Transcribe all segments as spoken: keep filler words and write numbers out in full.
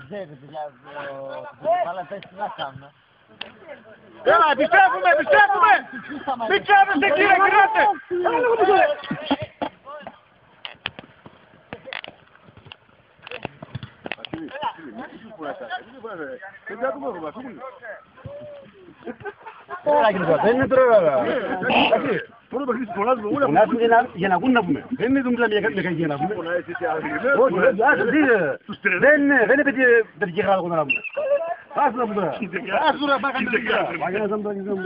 Έλα, επιστρέφουμε, επιστρέφουμε! Μην τσάβεστε κύριε, γυράστε! Δεν είναι τώρα. Πρώτο παιχνίδι φωνάζουμε όλα. Φωνάζουμε για να ακούν να πούμε. Δεν είναι δουλειά για κάτι για να πούμε. Δεν είναι παιδική χαρά να πούμε. Ας να πούμε. Ας να πάμε να πούμε. Πάγε να ζάμε το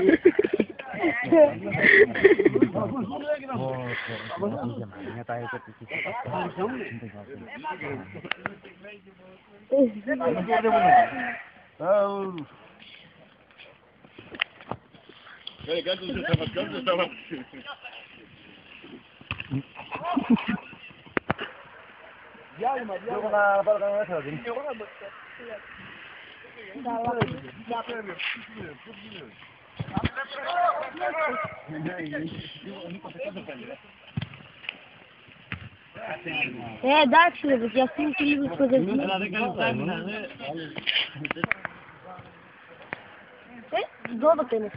Hey, ganz schön, was kommt das da was? Ja, immer, ja, na, para canal esa, ¿sí? Ε, εντάξει, ρε παιδιά, αυτή είναι και λίγο σκοτεινή. Αλλά δεν κάνει τάγκνα, ναι. Ε, δώδεκα είναι.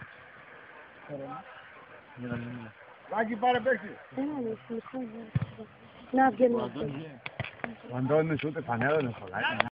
Λάκη, πάρε παίξει. Να βγαίνουμε. Ο Αντώνης ούτε φανέλα δεν χωράει.